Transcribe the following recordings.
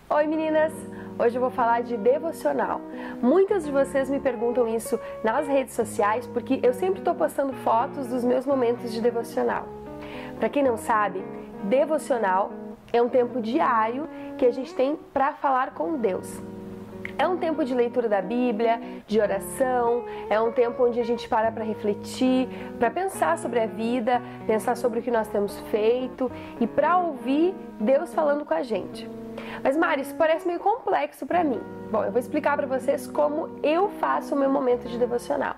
Oi meninas! Hoje eu vou falar de devocional. Muitas de vocês me perguntam isso nas redes sociais porque eu sempre estou postando fotos dos meus momentos de devocional. Para quem não sabe, devocional é um tempo diário que a gente tem para falar com Deus. É um tempo de leitura da Bíblia, de oração, é um tempo onde a gente para refletir, para pensar sobre a vida, pensar sobre o que nós temos feito e para ouvir Deus falando com a gente. Mas Mari, isso parece meio complexo para mim. Bom, eu vou explicar para vocês como eu faço o meu momento de devocional.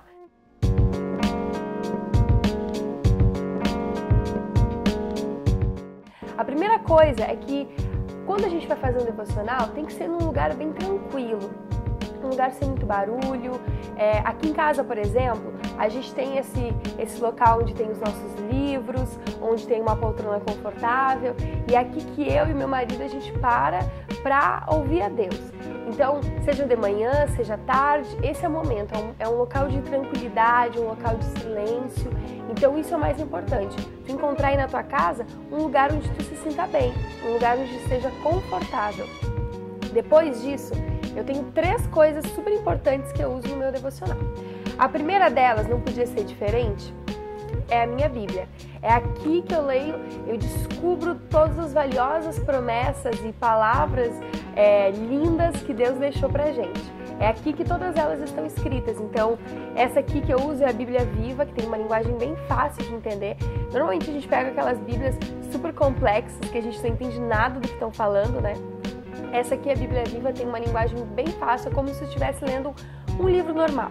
A primeira coisa é que quando a gente vai fazer um devocional, tem que ser num lugar bem tranquilo, um lugar sem muito barulho. Aqui em casa, por exemplo, a gente tem esse local onde tem os nossos livros, onde tem uma poltrona confortável, e é aqui que eu e meu marido a gente para ouvir a Deus. Então, seja de manhã, seja tarde, esse é o momento, é um local de tranquilidade, um local de silêncio. Então isso é o mais importante, tu encontrar aí na tua casa um lugar onde tu se sinta bem, um lugar onde seja confortável. Depois disso, eu tenho 3 coisas super importantes que eu uso no meu devocional. A primeira delas, não podia ser diferente, é a minha Bíblia. É aqui que eu leio, eu descubro todas as valiosas promessas e palavras lindas que Deus deixou pra gente. É aqui que todas elas estão escritas. Então, essa aqui que eu uso é a Bíblia Viva, que tem uma linguagem bem fácil de entender. Normalmente a gente pega aquelas Bíblias super complexas, que a gente não entende nada do que estão falando, né? Essa aqui, a Bíblia Viva, tem uma linguagem bem fácil, é como se eu estivesse lendo um livro normal.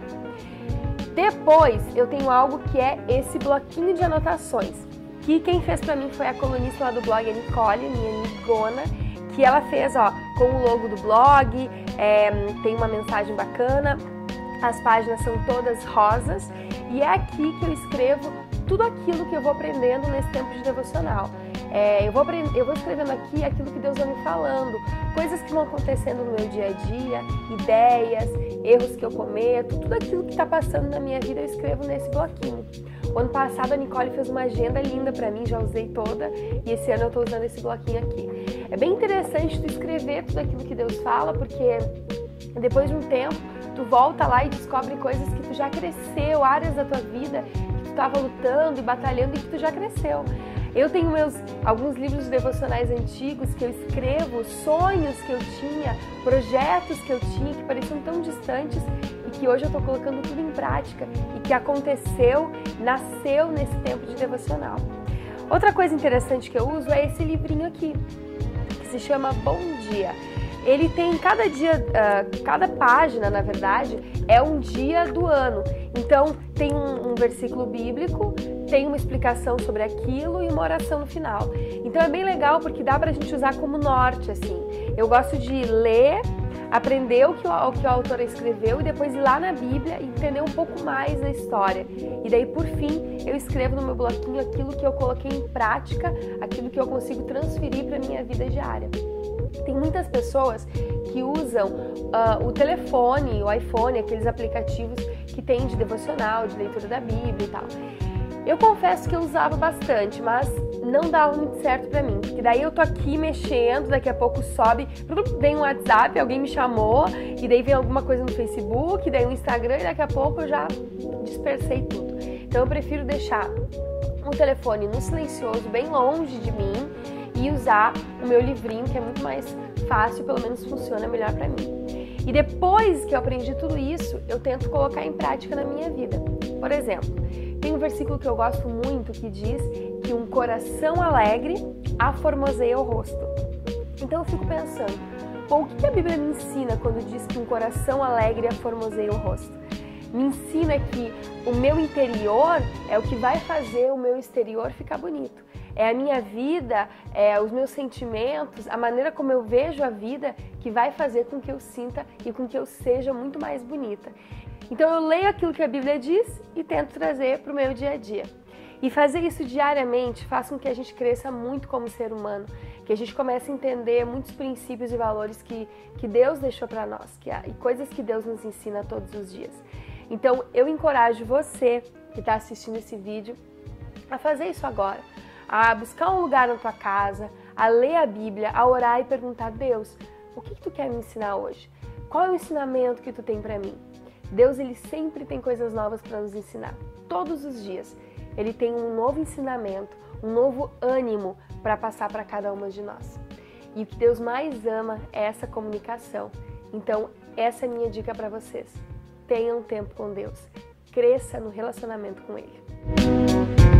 Depois, eu tenho algo que é esse bloquinho de anotações, que quem fez pra mim foi a colunista lá do blog, a Nicole, minha amigona, que ela fez, ó, com o logo do blog, tem uma mensagem bacana, as páginas são todas rosas, e é aqui que eu escrevo tudo aquilo que eu vou aprendendo nesse tempo de devocional. Eu vou escrevendo aqui aquilo que Deus vai me falando, coisas que vão acontecendo no meu dia a dia, ideias, erros que eu cometo, tudo aquilo que está passando na minha vida eu escrevo nesse bloquinho. O ano passado a Nicole fez uma agenda linda para mim, já usei toda, e esse ano eu estou usando esse bloquinho aqui. É bem interessante tu escrever tudo aquilo que Deus fala, porque depois de um tempo tu volta lá e descobre coisas que tu já cresceu, áreas da tua vida que tu estava lutando e batalhando e que tu já cresceu. Eu tenho alguns livros devocionais antigos que eu escrevo, sonhos que eu tinha, projetos que eu tinha que pareciam tão distantes e que hoje eu estou colocando tudo em prática e que aconteceu, nasceu nesse tempo de devocional. Outra coisa interessante que eu uso é esse livrinho aqui, que se chama Bom Dia. Ele tem cada dia, cada página, na verdade, é um dia do ano. Então, tem um versículo bíblico, tem uma explicação sobre aquilo e uma oração no final. Então, é bem legal porque dá pra gente usar como norte, assim. Eu gosto de ler, aprender o que o autor escreveu e depois ir lá na Bíblia e entender um pouco mais da história. E daí, por fim, eu escrevo no meu bloquinho aquilo que eu coloquei em prática, aquilo que eu consigo transferir para minha vida diária. Tem muitas pessoas que usam o telefone, o iPhone, aqueles aplicativos que tem de devocional, de leitura da Bíblia e tal. Eu confesso que eu usava bastante, mas não dava muito certo pra mim, porque daí eu tô aqui mexendo, daqui a pouco sobe, vem um WhatsApp, alguém me chamou, e daí vem alguma coisa no Facebook, daí no Instagram, e daqui a pouco eu já dispersei tudo. Então eu prefiro deixar o telefone no silencioso, bem longe de mim, e usar o meu livrinho, que é muito mais fácil, pelo menos funciona melhor pra mim. E depois que eu aprendi tudo isso, eu tento colocar em prática na minha vida. Por exemplo, tem um versículo que eu gosto muito que diz que um coração alegre aformoseia o rosto. Então eu fico pensando, o que a Bíblia me ensina quando diz que um coração alegre aformoseia o rosto? Me ensina que o meu interior é o que vai fazer o meu exterior ficar bonito. É a minha vida, os meus sentimentos, a maneira como eu vejo a vida que vai fazer com que eu sinta e com que eu seja muito mais bonita. Então eu leio aquilo que a Bíblia diz e tento trazer para o meu dia a dia. E fazer isso diariamente faz com que a gente cresça muito como ser humano, que a gente comece a entender muitos princípios e valores que Deus deixou para nós, e coisas que Deus nos ensina todos os dias. Então eu encorajo você que está assistindo esse vídeo a fazer isso agora, a buscar um lugar na tua casa, a ler a Bíblia, a orar e perguntar: Deus, O que tu quer me ensinar hoje? Qual é o ensinamento que tu tem para mim? Deus, ele sempre tem coisas novas para nos ensinar. Todos os dias. Ele tem um novo ensinamento, um novo ânimo para passar para cada uma de nós. E o que Deus mais ama é essa comunicação. Então, essa é a minha dica para vocês. Tenham tempo com Deus. Cresça no relacionamento com Ele.